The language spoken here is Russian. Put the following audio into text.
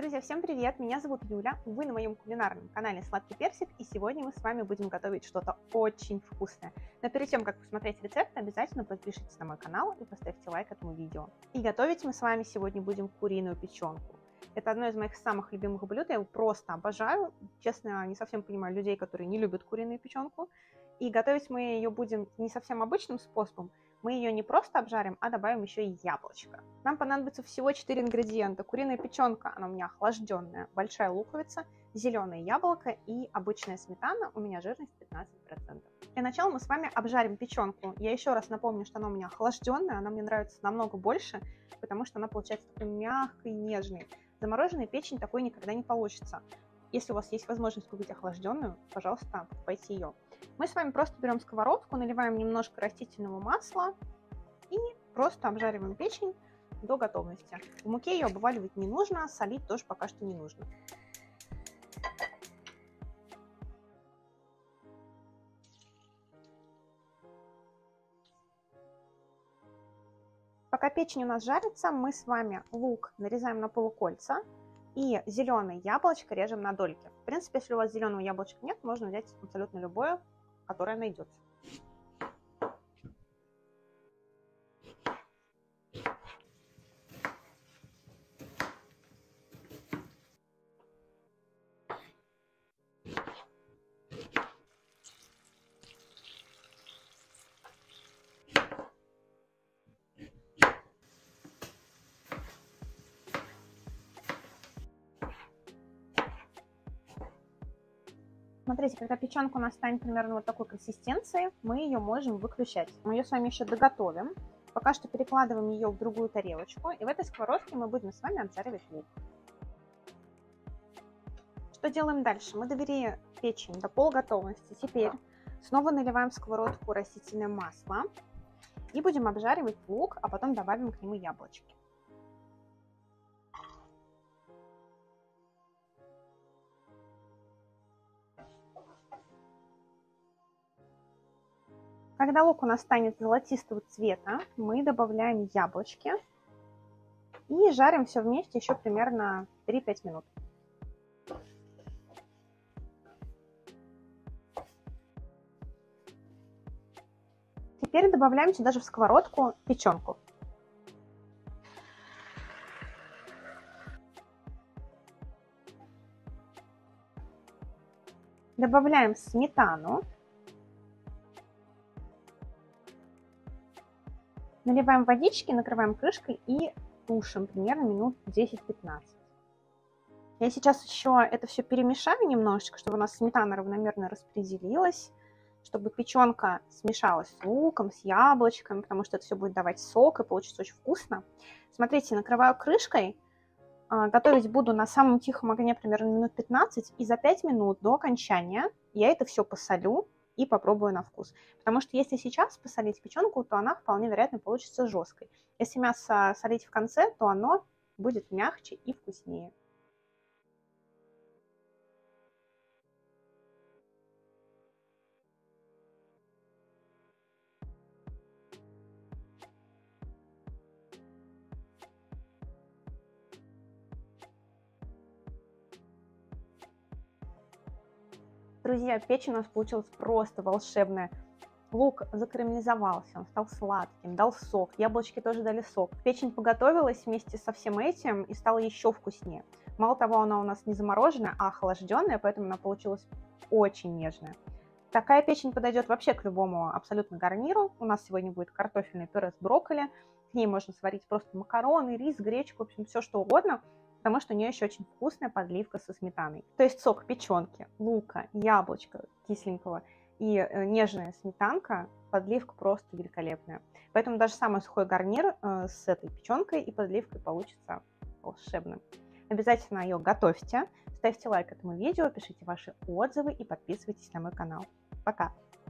Друзья, всем привет! Меня зовут Юля, вы на моем кулинарном канале Сладкий Персик, и сегодня мы с вами будем готовить что-то очень вкусное. Но перед тем, как посмотреть рецепт, обязательно подпишитесь на мой канал и поставьте лайк этому видео. И готовить мы с вами сегодня будем куриную печенку. Это одно из моих самых любимых блюд, я его просто обожаю. Честно, не совсем понимаю людей, которые не любят куриную печенку. И готовить мы ее будем не совсем обычным способом. Мы ее не просто обжарим, а добавим еще и яблочко. Нам понадобится всего 4 ингредиента. Куриная печенка, она у меня охлажденная, большая луковица, зеленое яблоко и обычная сметана, у меня жирность 15%. Для начала мы с вами обжарим печенку. Я еще раз напомню, что она у меня охлажденная, она мне нравится намного больше, потому что она получается такой мягкой, нежной. Замороженная печень такой никогда не получится. Если у вас есть возможность купить охлажденную, пожалуйста, покупайте ее. Мы с вами просто берем сковородку, наливаем немножко растительного масла и просто обжариваем печень до готовности. В муке ее обваливать не нужно, солить тоже пока что не нужно. Пока печень у нас жарится, мы с вами лук нарезаем на полукольца и зеленое яблочко режем на дольки. В принципе, если у вас зеленого яблочка нет, можно взять абсолютно любое, которое найдется. Смотрите, когда печенка у нас станет примерно вот такой консистенции, мы ее можем выключать. Мы ее с вами еще доготовим. Пока что перекладываем ее в другую тарелочку. И в этой сковородке мы будем с вами обжаривать лук. Что делаем дальше? Мы довели печень до полуготовности. Теперь снова наливаем в сковородку растительное масло. И будем обжаривать лук, а потом добавим к нему яблочки. Когда лук у нас станет золотистого цвета, мы добавляем яблочки и жарим все вместе еще примерно 3-5 минут. Теперь добавляем сюда же в сковородку печенку. Добавляем сметану. Наливаем водички, накрываем крышкой и тушим примерно минут 10-15. Я сейчас еще это все перемешаю немножечко, чтобы у нас сметана равномерно распределилась, чтобы печенка смешалась с луком, с яблочком, потому что это все будет давать сок и получится очень вкусно. Смотрите, накрываю крышкой, готовить буду на самом тихом огне примерно минут 15, и за 5 минут до окончания я это все посолю и попробую на вкус. Потому что если сейчас посолить печенку, то она вполне вероятно получится жесткой. Если мясо солить в конце, то оно будет мягче и вкуснее. Друзья, печень у нас получилась просто волшебная. Лук закарамелизовался, он стал сладким, дал сок, яблочки тоже дали сок. Печень поготовилась вместе со всем этим и стала еще вкуснее. Мало того, она у нас не замороженная, а охлажденная, поэтому она получилась очень нежная. Такая печень подойдет вообще к любому абсолютно гарниру. У нас сегодня будет картофельное пюре с брокколи. К ней можно сварить просто макароны, рис, гречку, в общем, все что угодно, потому что у нее еще очень вкусная подливка со сметаной. То есть сок печенки, лука, яблочка кисленького и нежная сметанка, подливка просто великолепная. Поэтому даже самый сухой гарнир с этой печенкой и подливкой получится волшебным. Обязательно ее готовьте, ставьте лайк этому видео, пишите ваши отзывы и подписывайтесь на мой канал. Пока!